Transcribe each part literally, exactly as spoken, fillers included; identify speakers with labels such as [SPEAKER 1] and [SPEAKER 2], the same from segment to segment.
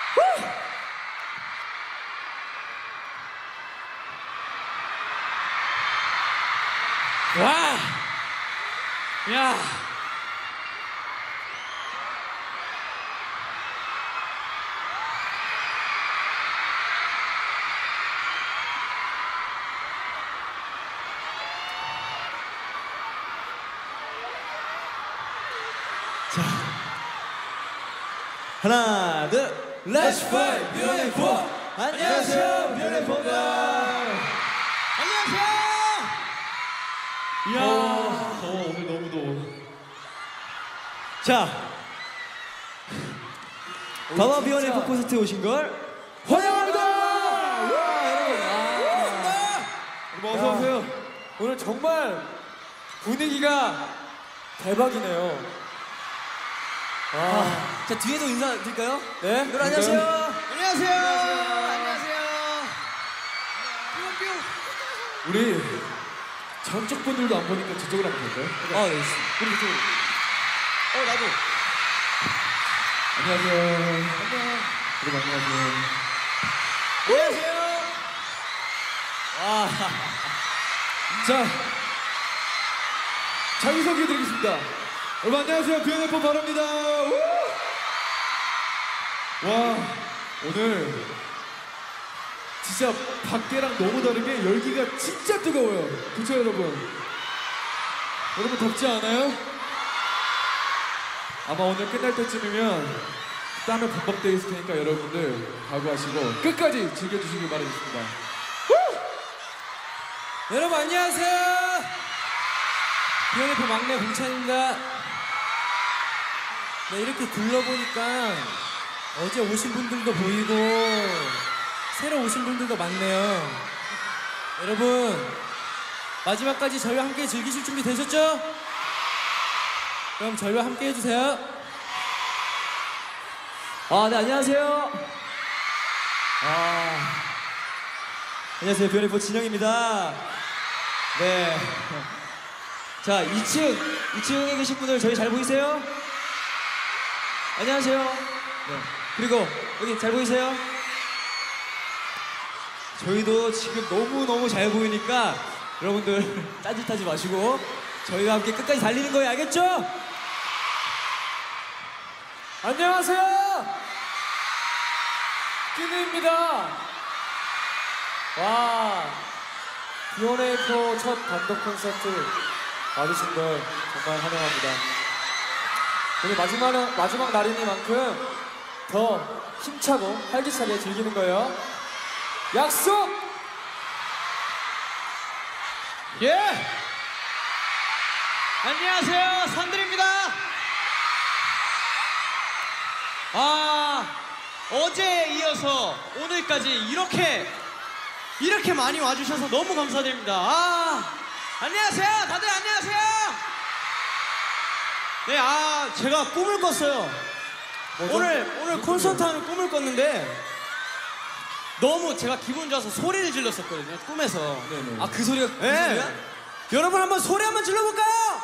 [SPEAKER 1] 와! 야!
[SPEAKER 2] 자, 하나, 둘, Let's Fight 뷰티풀. 안녕하세요, 뷰티풀입니다.
[SPEAKER 1] 안녕하세요!
[SPEAKER 2] 이야,
[SPEAKER 1] 어, 더워, 오늘 너무 더워.
[SPEAKER 2] 자, 다마 뷰티풀 콘서트에 오신 걸 환영합니다. 와, 여러분, 아,
[SPEAKER 3] 여러분 어서 오세요. 오늘 정말 분위기가 대박이네요. 아,
[SPEAKER 2] 자, 뒤에도 인사드릴까요?
[SPEAKER 3] 네.
[SPEAKER 2] 여러분 안녕하세요.
[SPEAKER 1] 안녕하세요! 안녕하세요!
[SPEAKER 3] 우리 저쪽 분들도 안 보니까 저쪽으로 한번 볼까요?
[SPEAKER 2] 아, 네.
[SPEAKER 3] 우리 저쪽으로.
[SPEAKER 1] 어, 나도.
[SPEAKER 3] 안녕하세요. 안녕. 여러분 안녕하세요.
[SPEAKER 1] 안녕하세요!
[SPEAKER 2] 와,
[SPEAKER 3] 자, 자기소개 드리겠습니다. 여러분 안녕하세요. 뷰티풀 바로입니다. 우! 와, 오늘 진짜 밖에랑 너무 다르게 열기가 진짜 뜨거워요. 그쵸 여러분? 여러분 덥지 않아요? 아마 오늘 끝날 때쯤이면 땀에 범벅되어 있을 테니까 여러분들 각오하시고 끝까지 즐겨주시길 바라겠습니다.
[SPEAKER 2] 여러분 안녕하세요. 뷰티풀 막내 봉찬입니다. 네, 이렇게 둘러보니까 어제 오신 분들도 보이고 새로 오신 분들도 많네요. 여러분 마지막까지 저희와 함께 즐기실 준비 되셨죠? 그럼 저희와 함께 해주세요. 아, 네, 안녕하세요. 아, 안녕하세요. 뷰티풀 진영입니다. 네. 자, 이 층, 이 층에 계신 분들 저희 잘 보이세요? 안녕하세요. 네. 그리고 여기 잘 보이세요? 저희도 지금 너무너무 잘 보이니까 여러분들 딴짓하지 마시고 저희와 함께 끝까지 달리는 거예요. 알겠죠?
[SPEAKER 3] 안녕하세요. 끼니입니다. 와, 비오네이퍼 첫 단독 콘서트 와주신 걸 정말 환영합니다. 오늘 마지막, 마지막 날이니만큼 더 힘차고 활기차게 즐기는 거예요. 약속!
[SPEAKER 1] 예! 안녕하세요, 산들입니다. 아, 어제에 이어서 오늘까지 이렇게 이렇게 많이 와주셔서 너무 감사드립니다. 아, 안녕하세요, 다들 안녕하세요. 네, 아, 제가 꿈을 꿨어요.
[SPEAKER 3] 뭐죠?
[SPEAKER 1] 오늘 오늘 콘서트 하는 꿈을 꿨는데 너무 제가 기분 좋아서 소리를 질렀었거든요, 꿈에서.
[SPEAKER 3] 네네.
[SPEAKER 2] 아, 그 소리가 그
[SPEAKER 1] 네.
[SPEAKER 2] 소리야?
[SPEAKER 1] 여러분 한번 소리 한번 질러볼까요?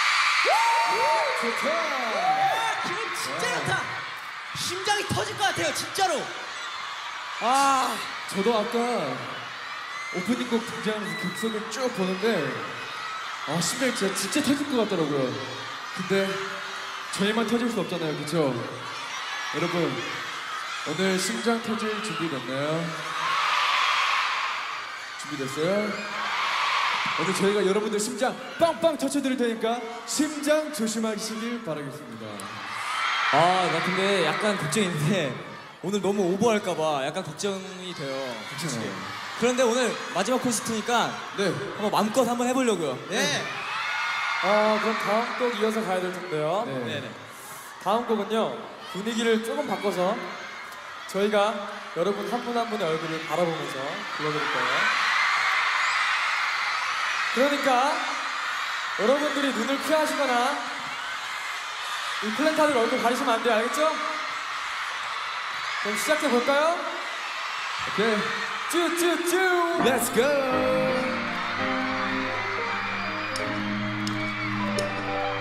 [SPEAKER 3] 좋다.
[SPEAKER 1] 아, 기분 진짜 좋다. 심장이 터질 것 같아요, 진짜로. 아,
[SPEAKER 3] 저도 아까 오프닝 곡 등장하면서 객석을 쭉 보는데 아, 심장이 진짜, 진짜 터질 것 같더라고요. 근데 저희만 터질 수 없잖아요, 그쵸? 여러분, 오늘 심장 터질 준비 됐나요? 준비됐어요? 오늘 저희가 여러분들 심장 빵빵 터쳐드릴 테니까 심장 조심하시길 바라겠습니다.
[SPEAKER 2] 아, 나 근데 약간 걱정인데 오늘 너무 오버할까봐 약간 걱정이 돼요.
[SPEAKER 3] 그렇죠.
[SPEAKER 2] 그런데 오늘 마지막 콘서트니까
[SPEAKER 3] 네.
[SPEAKER 2] 한번 마음껏 한번 해보려고요.
[SPEAKER 1] 네.
[SPEAKER 3] 아, 그럼 다음 곡 이어서 가야 될 텐데요. 네.
[SPEAKER 1] 네네.
[SPEAKER 3] 다음 곡은요, 분위기를 조금 바꿔서 저희가 여러분 한 분 한 분의 얼굴을 바라보면서 불러드릴 거예요. 그러니까 여러분들이 눈을 피하시거나 이 플랜카드를 얼굴 가리시면 안 돼요. 알겠죠? 그럼 시작해 볼까요? 오케이. 쭈쭈쭈. Let's go.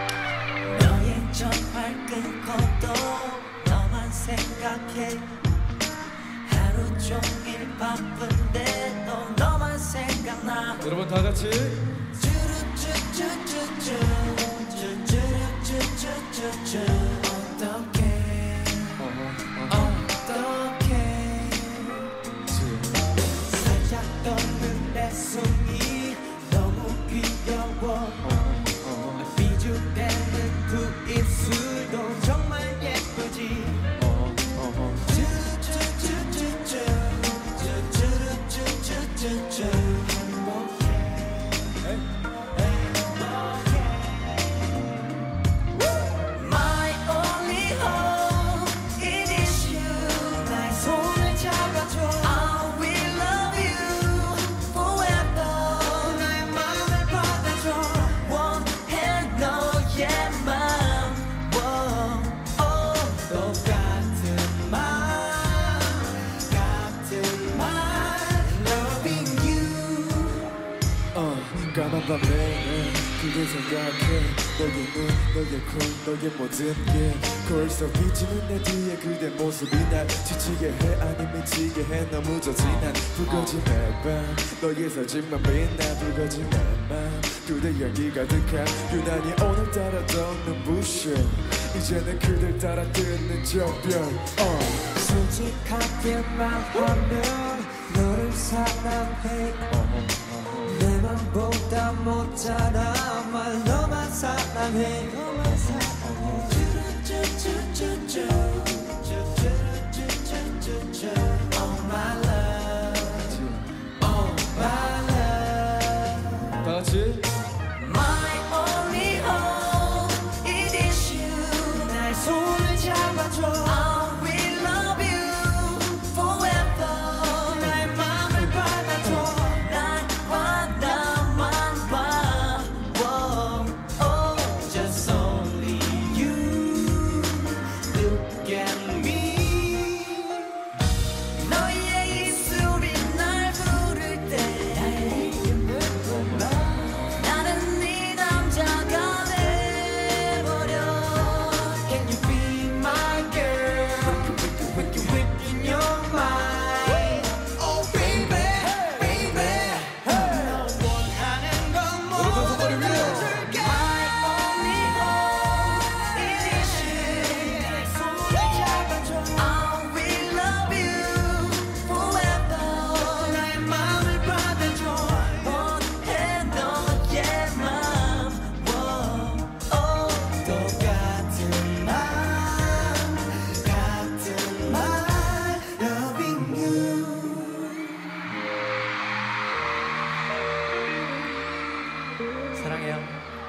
[SPEAKER 4] 너의 전화를 끊고도 너만 생각해 하루 종일 바쁜데도 너만 생각나.
[SPEAKER 3] 여러분 다 같이
[SPEAKER 4] 쭈루쭈쭈쭈쭈쭈쭈쭈쭈쭈쭈 어떡해 어떡해 살짝 떠는 내 숨이 너무 귀여워. 비주대는 두 입술도 정말 예쁘지. 쭈쭈쭈쭈쭈쭈쭈쭈쭈쭈 행복해 My only hope it is you. 나의 손을 잡아줘. I will love you forever. 나의 마음을 받아줘. 원해 너의 맘. 똑같은 말 같은 말 Loving you.
[SPEAKER 3] 어, 까만 밤에 그대 생각해. 너의 눈, 너의 코, 너의 모든 게 거울 속 비치는 내 뒤에 그대 모습이 날 지치게 해 아니 미치게 해 너무 저진한 불거진 매밤 너의 사진만 빛나 불거진 매밤 그대 향기 가득한 유난히 오늘따라 더 눈부셔 이제는 그댈 따라 뜨는 저별 어.
[SPEAKER 4] 솔직하게 말하면 너를 사랑해. 내 맘보다 못자라 말 너만 사랑해. 쭈쭈쭈쭈쭈쭈쭈쭈쭈쭈 Oh my love Oh my love
[SPEAKER 3] 다 같이
[SPEAKER 4] My only hope it is you. 날 손을 잡아줘. I will love you forever. 나의 맘을 받아줘. 나와 나만 봐. Whoa, oh, just only you. Look at me. 너의 입술이 날 부를 때 나는 네 남자가 돼버려. Can you be my girl? Wicked, wicked in your mind. Oh baby, baby. 너 원하는 건 모두 들어줄게. My only hope it is you. 내 손을 잡아줘. I will love you forever. 나의 맘을 받아줘. 원해 너의 맘. Whoa, oh, 똑같은 말 같은 말 Loving you.
[SPEAKER 1] 사랑해요.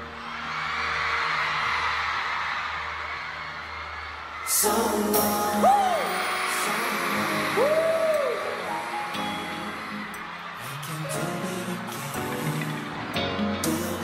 [SPEAKER 4] So long. I can do it again.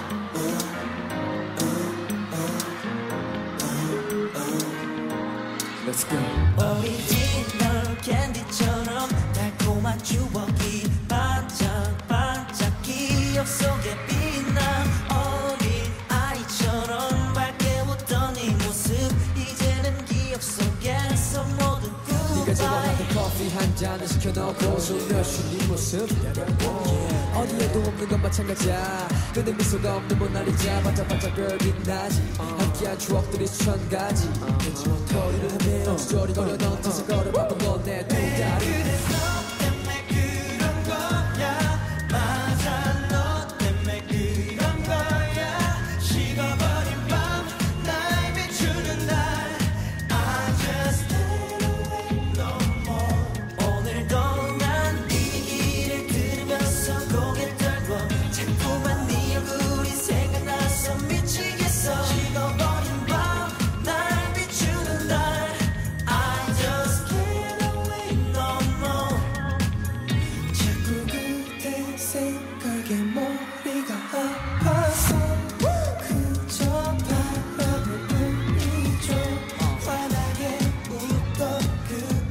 [SPEAKER 3] Let's go
[SPEAKER 4] 오리지널 캔디처럼 달콤한 추억이 반짝반짝 기억 속에 빛나. 어린 아이처럼 밝게 웃던 네 모습 이제는 기억 속에서 모두
[SPEAKER 5] 네가 좋아하는
[SPEAKER 4] goodbye.
[SPEAKER 5] 커피 한 잔을 시켜놓고 숨을 쉬는 네 모습 어디에도 없는 건 마찬가지야. 그대 미소가 없는 모나리자 반짝반짝 별 빛나지. 함께한 추억들이 수천 가지. 거리를 헤매어 저리거려 넌 뒤서 걸어 바쁜 넌내 두 다리.
[SPEAKER 4] 그래서 때문에 그런 거야. 맞아 너 때문에 그런 거야. 식어버린 밤 날 비추는 날 I just stay away no more. 오늘도 난 이 길을 들으면서 고개를 떨고 자꾸만 네 얼굴이 생각나서 미치겠어. 식어버린 밤 날 비추는 날 I just can't away no more. 자꾸 그대 생각에 머리가 아파서 그저 바라볼 뿐이죠. 환하게 웃던 그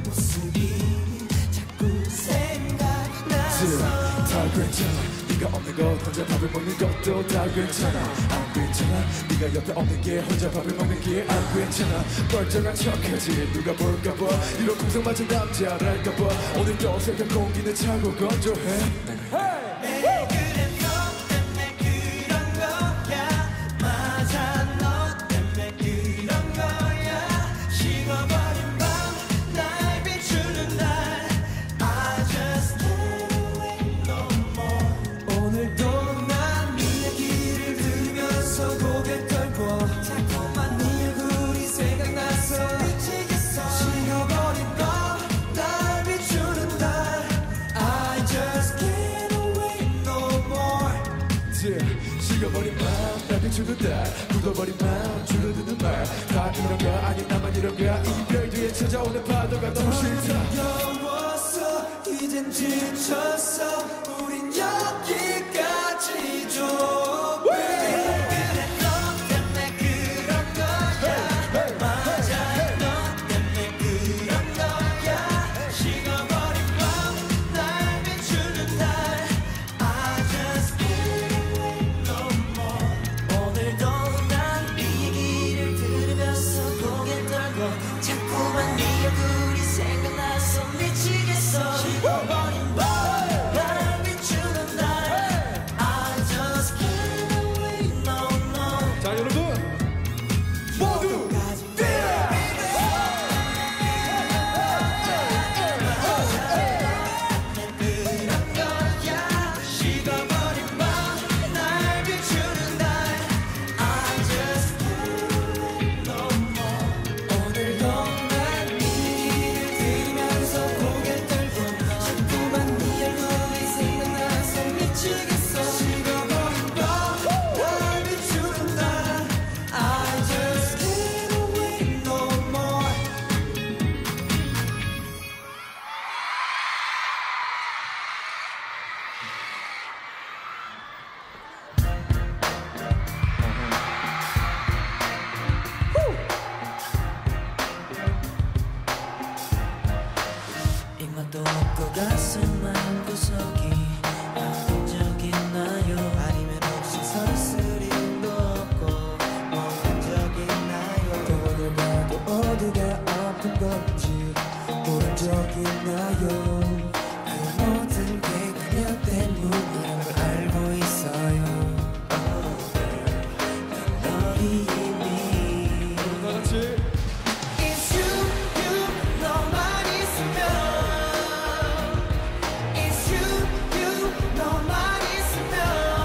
[SPEAKER 4] 모습이 자꾸 생각나서
[SPEAKER 3] 다 괜찮아 네가 없는 것 혼자 밥을 밥을 먹는 것도 다 괜찮아. 안 괜찮아. 네가 옆에 없는 게 혼자 밥을 먹는 게 안 괜찮아. 멀쩡한 척하지 누가 볼까봐. 이런 공상 맞은 남자랄까봐. 오늘도 새벽 공기는 차고 건조해.
[SPEAKER 4] 매일 그래 너 때문에 그런 거야. 맞아 너 때문에 그런 거야. 식어버린 밤 날 비추는 날 I just can't wait no more. 오늘도 난 네 얘기를 들으면서 고개 떨고 자꾸만 네 얼굴이 생각나서 미치겠어. 식어버린 밤 날 비추는 날 I just can't wait no more.
[SPEAKER 3] yeah. 식어버린 맘날 비추는 날 굳어버린 맘 줄어드는 말 다 이런가 아님 나만 이런가. 이별 뒤에 찾아오는 파도가 너무 싫다.
[SPEAKER 4] 여웠어 이젠 지쳤어 우린 여기까지 줘. 그래 너 때문에 그런 거야. 맞아 너 때문에 그런 거야. 식어버린 밤 날 비추는 날 I just can't wait no more. 오늘도 난 네 얘기를 들으면서 고개 떨고 자꾸만 네 얼굴이 생각나서 미치겠어. 식어버린 밤 날 비추는 날 I just can't wait no more.
[SPEAKER 3] 자 여러분 모두
[SPEAKER 4] 그런 거야. 식어버린 밤 날 비추는 날 I just can't wait no more. 오늘도 난 네 얘기를 들으면서 고개 떨고 자꾸만 네 얼굴이 생각나서 미치겠어. 식어버린 밤 날 비추는 날 I just can't wait no more. 입맛도 없고 가슴 한구석이 아픈 적 있나요? 아니면 혹시 설스림도 없고 먹은 적 있나요?
[SPEAKER 5] 병원을 봐도 어디가 아픈 건지 모른 적 있나요? 그 모든 게 그녀 때문이란 걸 알고 있어요.
[SPEAKER 4] 널 이미
[SPEAKER 3] 다같이
[SPEAKER 4] It's you, you 너만 있으면 It's you, you 너만 있으면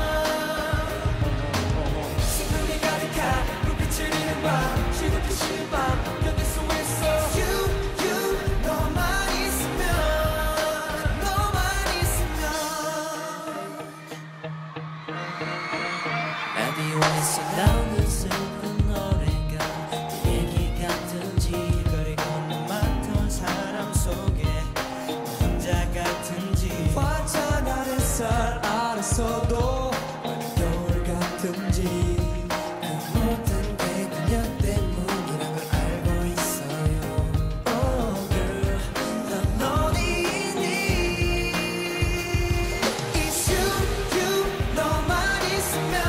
[SPEAKER 4] 슬픔이 가득한 불빛을 잃은 밤 시급히 쉬는 밤 견딜 수 있어. It's you, you 너만 있으면 너만 있으면 라디오에서 나오는 슬픈 노래가 네 얘기 같은지 거리 건너 많던 사람 속에 너 혼자 같은지
[SPEAKER 5] 화창 햇살 아래서도 겨울 같은지 그 모든 게 그녀 때문이란 걸 알고 있어요.
[SPEAKER 4] Oh girl 넌 어디 있니. It's you, you 너만 있으면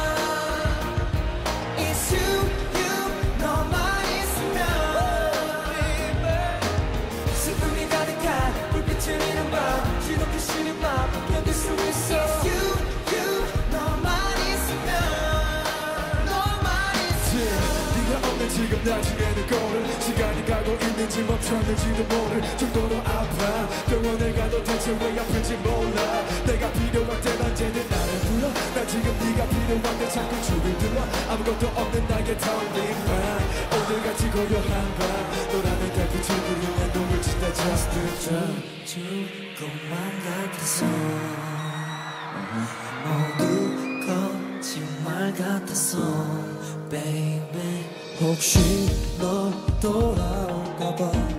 [SPEAKER 4] It's you, you 너만 있으면 슬픔이 가득한 불빛을 잃은 밤 지독히 쉬는 밤 견딜 수 있어. It's you, you 너만 있으면 너만 있으면
[SPEAKER 3] 네가 없는 지금 나중에는 거를 시간이 가고 있는지 멈췄는지도 모를 정도로 아파. 병원에 가도 대체 왜 아픈지 몰라. 내가 필요할 땐 언제든 나를 불러. 난 지금 네가 필요한데 자꾸 죽을 들어. 아무것도 없는 나의 텅빈 방 오늘같이 고요한 밤 너라는 달빛을 부르면 눈물 짓다 just a drop.
[SPEAKER 4] 죽을 것만 같아서 모두 거짓말 같아서 baby
[SPEAKER 5] 혹시 너 돌아올까봐